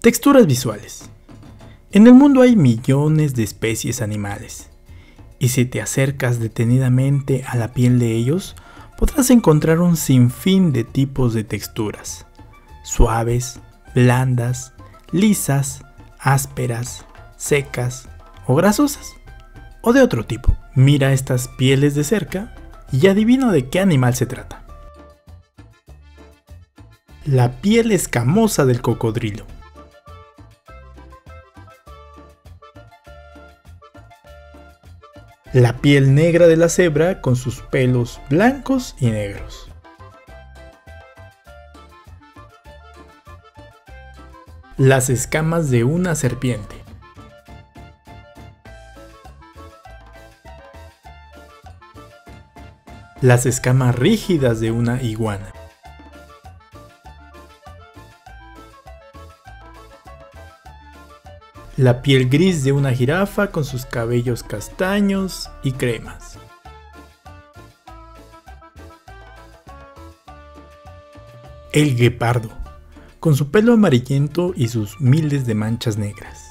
Texturas visuales. En el mundo hay millones de especies animales, y si te acercas detenidamente a la piel de ellos, podrás encontrar un sinfín de tipos de texturas: suaves, blandas, lisas, ásperas, secas o grasosas, o de otro tipo. Mira estas pieles de cerca y adivina de qué animal se trata. La piel escamosa del cocodrilo. La piel negra de la cebra con sus pelos blancos y negros. Las escamas de una serpiente. Las escamas rígidas de una iguana. La piel gris de una jirafa con sus cabellos castaños y cremas. El guepardo, con su pelo amarillento y sus miles de manchas negras.